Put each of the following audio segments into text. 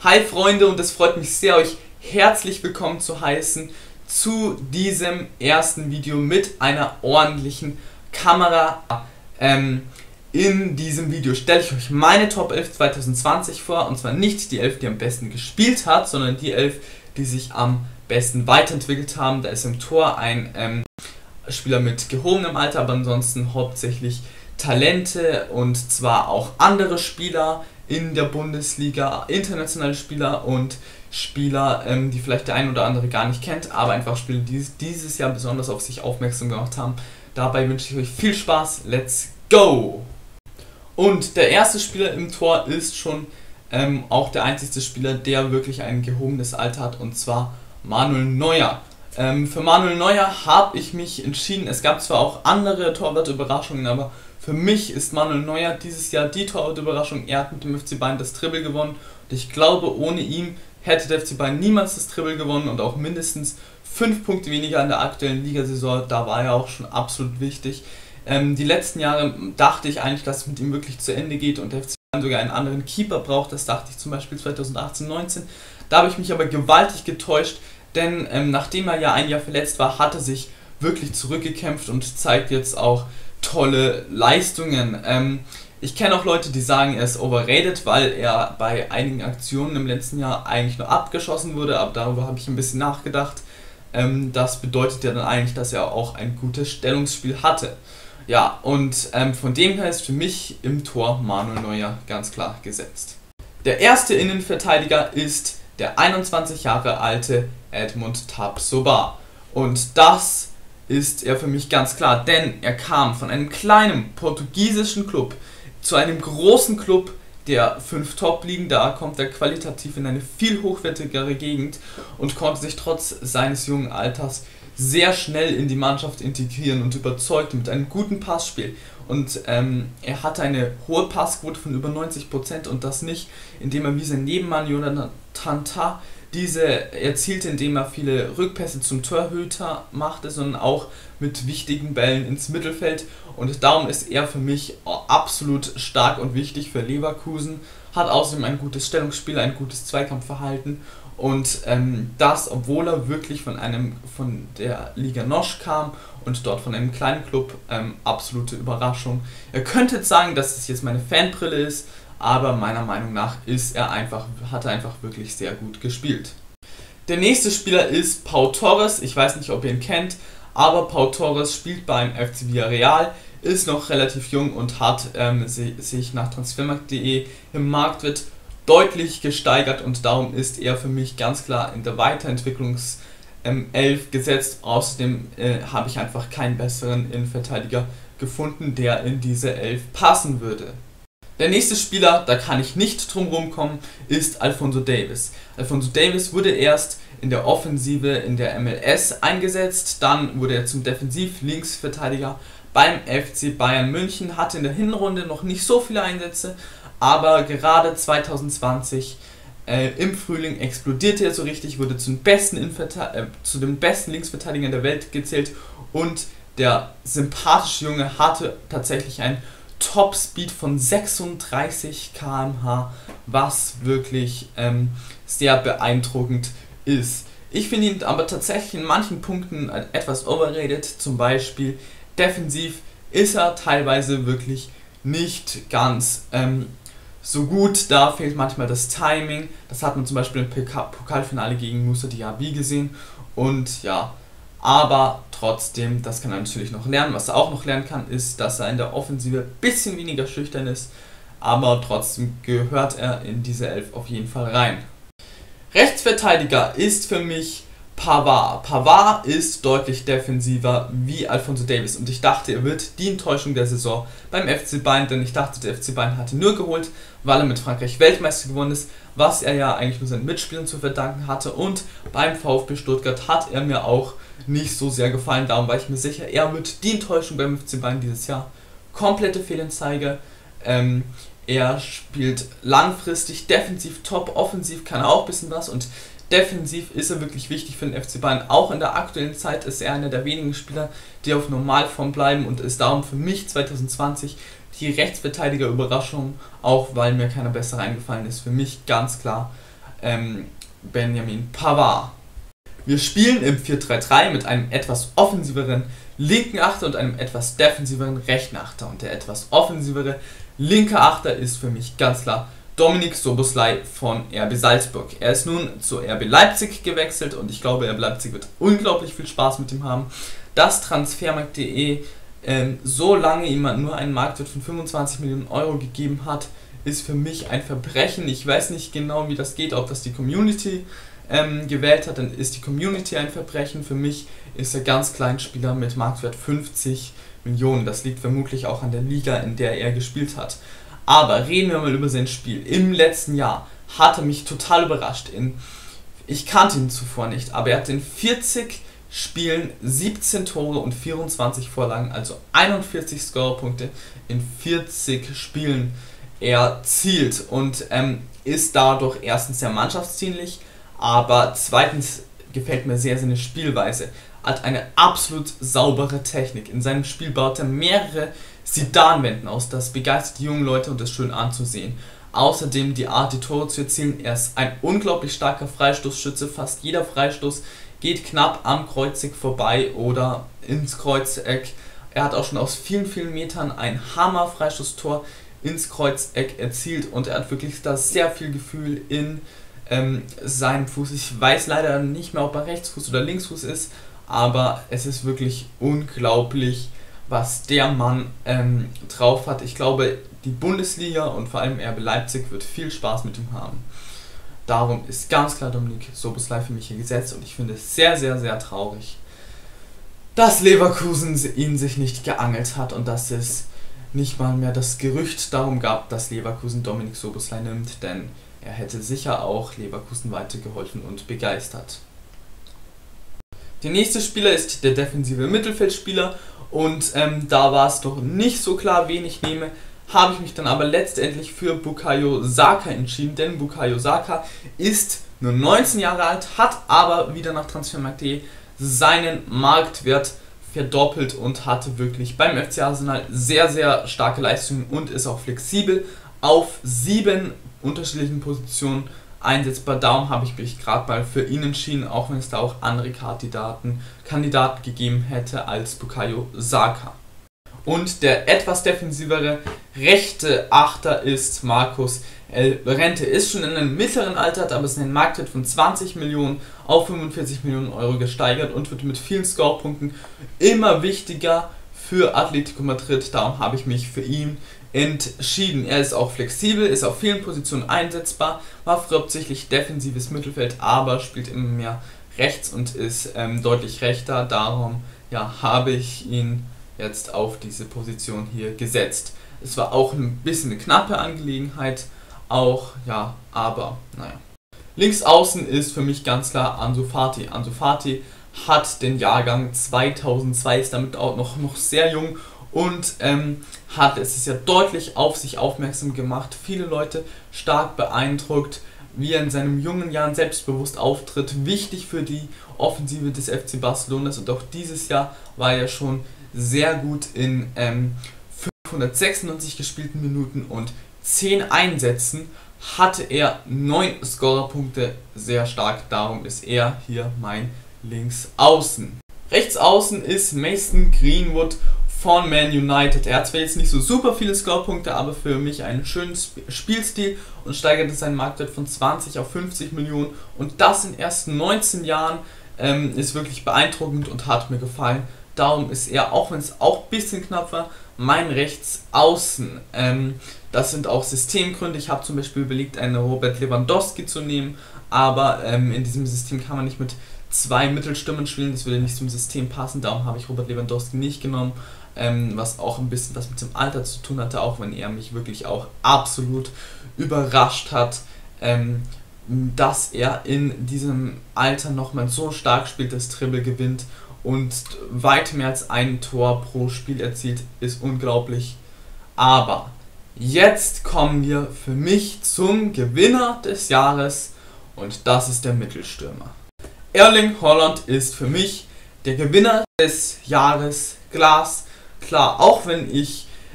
Hi Freunde, und es freut mich sehr, euch herzlich willkommen zu heißen zu diesem ersten Video mit einer ordentlichen Kamera. In diesem Video stelle ich euch meine Top 11 2020 vor, und zwar nicht die 11, die am besten gespielt hat, sondern die 11, die sich am besten weiterentwickelt haben. Da ist im Tor ein Spieler mit gehobenem Alter, aber ansonsten hauptsächlich Talente, und zwar auch andere Spieler in der Bundesliga, internationale Spieler und Spieler, die vielleicht der ein oder andere gar nicht kennt, aber einfach Spieler, die dieses Jahr besonders auf sich aufmerksam gemacht haben. Dabei wünsche ich euch viel Spaß, let's go! Und der erste Spieler im Tor ist schon auch der einzige Spieler, der wirklich ein gehobenes Alter hat, und zwar Manuel Neuer. Für Manuel Neuer habe ich mich entschieden. Es gab zwar auch andere Torwart-Überraschungen, aber für mich ist Manuel Neuer dieses Jahr die Torwart-Überraschung. Er hat mit dem FC Bayern das Triple gewonnen, und ich glaube, ohne ihn hätte der FC Bayern niemals das Triple gewonnen und auch mindestens 5 Punkte weniger in der aktuellen Ligasaison. Da war er auch schon absolut wichtig. Die letzten Jahre dachte ich eigentlich, dass es mit ihm wirklich zu Ende geht und der FC Bayern sogar einen anderen Keeper braucht. Das dachte ich zum Beispiel 2018/19. Da habe ich mich aber gewaltig getäuscht, denn nachdem er ja ein Jahr verletzt war, hat er sich wirklich zurückgekämpft und zeigt jetzt auch tolle Leistungen. Ich kenne auch Leute, die sagen, er ist overrated, weil er bei einigen Aktionen im letzten Jahr eigentlich nur abgeschossen wurde, aber darüber habe ich ein bisschen nachgedacht. Das bedeutet ja dann eigentlich, dass er auch ein gutes Stellungsspiel hatte. Ja, und von dem her ist für mich im Tor Manuel Neuer ganz klar gesetzt. Der erste Innenverteidiger ist der 21 Jahre alte Edmund Tapsoba. Und das ist er für mich ganz klar, denn er kam von einem kleinen portugiesischen Club zu einem großen Club der 5 Top-Ligen. Da kommt er qualitativ in eine viel hochwertigere Gegend und konnte sich trotz seines jungen Alters sehr schnell in die Mannschaft integrieren und überzeugt mit einem guten Passspiel. Und er hatte eine hohe Passquote von über 90%, und das nicht, indem er wie sein Nebenmann Jonathan Tah diese erzielte, indem er viele Rückpässe zum Torhüter machte, sondern auch mit wichtigen Bällen ins Mittelfeld. Und darum ist er für mich absolut stark und wichtig für Leverkusen. Hat außerdem ein gutes Stellungsspiel, ein gutes Zweikampfverhalten. Und das, obwohl er wirklich von der Liga NOS kam und dort von einem kleinen Club, absolute Überraschung. Ihr könntet sagen, dass es jetzt meine Fanbrille ist, aber meiner Meinung nach hat er einfach wirklich sehr gut gespielt. Der nächste Spieler ist Pau Torres. Ich weiß nicht, ob ihr ihn kennt, aber Pau Torres spielt beim FC Villarreal, ist noch relativ jung und hat sich nach transfermarkt.de im Marktwert deutlich gesteigert, und darum ist er für mich ganz klar in der Weiterentwicklungs 11 gesetzt. Außerdem habe ich einfach keinen besseren Innenverteidiger gefunden, der in diese 11 passen würde. Der nächste Spieler, da kann ich nicht drum rumkommen, ist Alphonso Davies. Alphonso Davies wurde erst in der Offensive in der MLS eingesetzt, dann wurde er zum Defensiv-Linksverteidiger beim FC Bayern München, hatte in der Hinrunde noch nicht so viele Einsätze, aber gerade 2020 im Frühling explodierte er so richtig, wurde zu den besten Linksverteidigern der Welt gezählt, und der sympathische Junge hatte tatsächlich einen Top-Speed von 36 km/h, was wirklich sehr beeindruckend ist. Ich finde ihn aber tatsächlich in manchen Punkten etwas overrated, zum Beispiel defensiv ist er teilweise wirklich nicht ganz so gut, da fehlt manchmal das Timing. Das hat man zum Beispiel im Pokalfinale gegen Moussa Diaby gesehen, und ja, aber trotzdem, das kann er natürlich noch lernen. Was er auch noch lernen kann, ist, dass er in der Offensive ein bisschen weniger schüchtern ist, aber trotzdem gehört er in diese 11 auf jeden Fall rein. Rechtsverteidiger ist für mich Pavard. Pavard ist deutlich defensiver wie Alphonso Davies, und ich dachte, er wird die Enttäuschung der Saison beim FC Bayern, denn ich dachte, der FC Bayern hat ihn nur geholt, weil er mit Frankreich Weltmeister geworden ist, was er ja eigentlich nur seinen Mitspielern zu verdanken hatte, und beim VfB Stuttgart hat er mir auch nicht so sehr gefallen. Darum war ich mir sicher, er wird die Enttäuschung beim FC Bayern dieses Jahr. Komplette Fehlanzeige. Er spielt langfristig defensiv top, offensiv kann er auch ein bisschen was, und defensiv ist er wirklich wichtig für den FC Bayern. Auch in der aktuellen Zeit ist er einer der wenigen Spieler, die auf Normalform bleiben, und ist darum für mich 2020 die Rechtsverteidiger-Überraschung, auch weil mir keiner besser eingefallen ist. Für mich ganz klar Benjamin Pavard. Wir spielen im 4-3-3 mit einem etwas offensiveren linken Achter und einem etwas defensiveren rechten Achter. Und der etwas offensivere linke Achter ist für mich ganz klar Dominik Szoboszlai von RB Salzburg. Er ist nun zu RB Leipzig gewechselt und ich glaube, RB Leipzig wird unglaublich viel Spaß mit ihm haben. Dass Transfermarkt.de so lange ihm nur einen Marktwert von 25 Millionen Euro gegeben hat, ist für mich ein Verbrechen. Ich weiß nicht genau, wie das geht, ob das die Community gewählt hat, dann ist die Community ein Verbrechen. Für mich ist er ganz klein Spieler mit Marktwert 50 Millionen. Das liegt vermutlich auch an der Liga, in der er gespielt hat. Aber reden wir mal über sein Spiel. Im letzten Jahr hat er mich total überrascht. Ich kannte ihn zuvor nicht, aber er hat in 40 Spielen 17 Tore und 24 Vorlagen, also 41 Scorerpunkte in 40 Spielen erzielt und ist dadurch erstens sehr mannschaftsdienlich, aber zweitens gefällt mir sehr seine Spielweise. Hat eine absolut saubere Technik. In seinem Spiel baut er mehrere Zidane-Wenden aus. Das begeistert die jungen Leute und ist schön anzusehen. Außerdem die Art, die Tore zu erzielen. Er ist ein unglaublich starker Freistoßschütze. Fast jeder Freistoß geht knapp am Kreuzeck vorbei oder ins Kreuzeck. Er hat auch schon aus vielen, vielen Metern ein Hammer-Freistoßtor ins Kreuzeck erzielt und er hat wirklich da sehr viel Gefühl in seinem Fuß. Ich weiß leider nicht mehr, ob er Rechtsfuß oder Linksfuß ist, aber es ist wirklich unglaublich, was der Mann drauf hat. Ich glaube, die Bundesliga und vor allem RB Leipzig wird viel Spaß mit ihm haben. Darum ist ganz klar Dominik Szoboszlai für mich hier gesetzt und ich finde es sehr, sehr, sehr traurig, dass Leverkusen ihn sich nicht geangelt hat und dass es nicht mal mehr das Gerücht darum gab, dass Leverkusen Dominik Szoboszlai nimmt, denn er hätte sicher auch Leverkusen weitergeholfen und begeistert. Der nächste Spieler ist der defensive Mittelfeldspieler und da war es doch nicht so klar, wen ich nehme, habe ich mich dann aber letztendlich für Bukayo Saka entschieden, denn Bukayo Saka ist nur 19 Jahre alt, hat aber wieder nach Transfermarkt.de seinen Marktwert verdoppelt und hatte wirklich beim FC Arsenal sehr, sehr starke Leistungen und ist auch flexibel auf 7 unterschiedlichen Positionen einsetzbar. Darum habe ich mich gerade mal für ihn entschieden, auch wenn es da auch andere Kandidaten gegeben hätte als Bukayo Saka. Und der etwas defensivere rechte Achter ist Marcos Llorente. Ist schon in einem mittleren Alter, hat aber seinen Marktwert von 20 Millionen auf 45 Millionen Euro gesteigert und wird mit vielen Scorepunkten immer wichtiger für Atletico Madrid. Darum habe ich mich für ihn entschieden. Er ist auch flexibel, ist auf vielen Positionen einsetzbar, war früher hauptsächlich defensives Mittelfeld, aber spielt immer mehr rechts und ist deutlich rechter. Darum habe ich ihn jetzt auf diese Position hier gesetzt. Es war auch ein bisschen eine knappe Angelegenheit, aber naja. Links außen ist für mich ganz klar Ansu Fati. Ansu Fati hat den Jahrgang 2002, ist damit auch noch sehr jung und hat es ja deutlich auf sich aufmerksam gemacht, viele Leute stark beeindruckt, wie er in seinen jungen Jahren selbstbewusst auftritt, wichtig für die Offensive des FC Barcelonas und auch dieses Jahr war er schon sehr gut in 596 gespielten Minuten und 10 Einsätzen hatte er 9 Scorerpunkte, sehr stark, darum ist er hier mein Linksaußen. Rechtsaußen ist Mason Greenwood von Man United. Er hat zwar jetzt nicht so super viele Scorepunkte, aber für mich einen schönen Spielstil und steigerte seinen Marktwert von 20 auf 50 Millionen und das in erst 19 Jahren ist wirklich beeindruckend und hat mir gefallen. Darum ist er, auch wenn es auch ein bisschen knapp war, mein Rechtsaußen. Das sind auch Systemgründe. Ich habe zum Beispiel überlegt, einen Robert Lewandowski zu nehmen, aber in diesem System kann man nicht mit 2 Mittelstürmern spielen, das würde nicht zum System passen, darum habe ich Robert Lewandowski nicht genommen, was auch ein bisschen was mit dem Alter zu tun hatte, auch wenn er mich wirklich auch absolut überrascht hat, dass er in diesem Alter nochmal so stark spielt, das Dribble gewinnt und weit mehr als ein Tor pro Spiel erzielt, ist unglaublich. Aber jetzt kommen wir für mich zum Gewinner des Jahres und das ist der Mittelstürmer. Erling Haaland ist für mich der Gewinner des Jahres, glasklar, auch wenn ich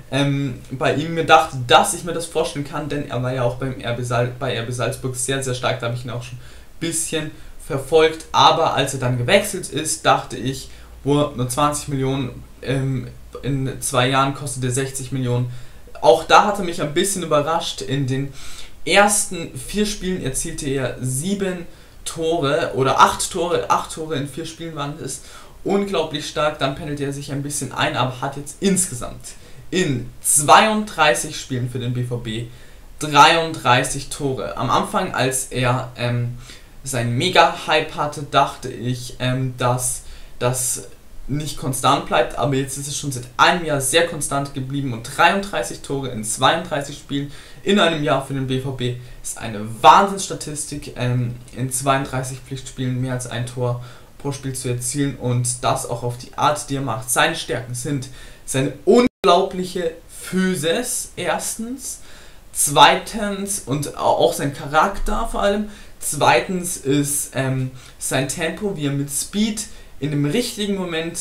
bei ihm mir dachte, dass ich mir das vorstellen kann, denn er war ja auch bei RB Salzburg sehr, sehr stark, da habe ich ihn auch schon ein bisschen verfolgt, aber als er dann gewechselt ist, dachte ich, nur 20 Millionen, in 2 Jahren kostet er 60 Millionen. Auch da hat er mich ein bisschen überrascht. In den ersten 4 Spielen erzielte er 7 Tore oder 8 Tore, 8 Tore in 4 Spielen waren es. Unglaublich stark, dann pendelt er sich ein bisschen ein, aber hat jetzt insgesamt in 32 Spielen für den BVB 33 Tore. Am Anfang, als er seinen Mega-Hype hatte, dachte ich, dass das nicht konstant bleibt, aber jetzt ist es schon seit einem Jahr sehr konstant geblieben und 33 Tore in 32 Spielen in einem Jahr für den BVB ist eine Wahnsinnsstatistik, in 32 Pflichtspielen mehr als ein Tor pro Spiel zu erzielen und das auch auf die Art, die er macht. Seine Stärken sind seine unglaubliche Physis, erstens, zweitens und auch sein Charakter vor allem, zweitens ist sein Tempo, wie er mit Speed in dem richtigen Moment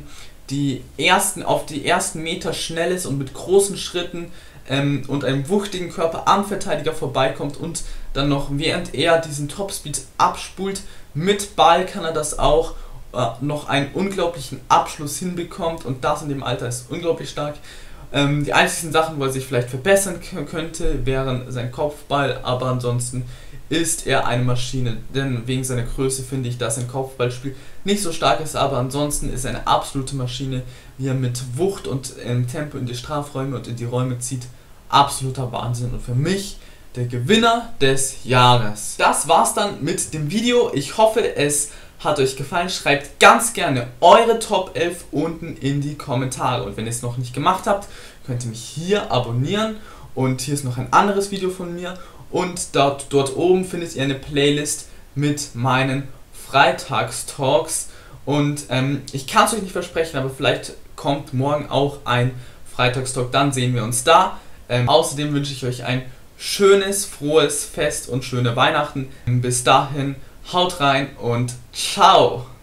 auf die ersten Meter schnell ist und mit großen Schritten und einem wuchtigen Körper am Verteidiger vorbeikommt und dann noch, während er diesen Topspeed abspult, mit Ball kann er das auch noch einen unglaublichen Abschluss hinbekommt und das in dem Alter ist unglaublich stark. Die einzigen Sachen, wo er sich vielleicht verbessern könnte, wären sein Kopfball, aber ansonsten ist er eine Maschine, denn wegen seiner Größe finde ich, dass sein Kopfballspiel nicht so stark ist, aber ansonsten ist er eine absolute Maschine, wie er mit Wucht und Tempo in die Strafräume und in die Räume zieht. Absoluter Wahnsinn und für mich der Gewinner des Jahres. Das war's dann mit dem Video. Ich hoffe, es hat euch gefallen. Schreibt ganz gerne eure Top 11 unten in die Kommentare. Und wenn ihr es noch nicht gemacht habt, könnt ihr mich hier abonnieren. Und hier ist noch ein anderes Video von mir. Und dort oben findet ihr eine Playlist mit meinen Freitagstalks. Und ich kann es euch nicht versprechen, aber vielleicht kommt morgen auch ein Freitagstalk. Dann sehen wir uns da. Außerdem wünsche ich euch ein schönes, frohes Fest und schöne Weihnachten. Bis dahin, haut rein und ciao!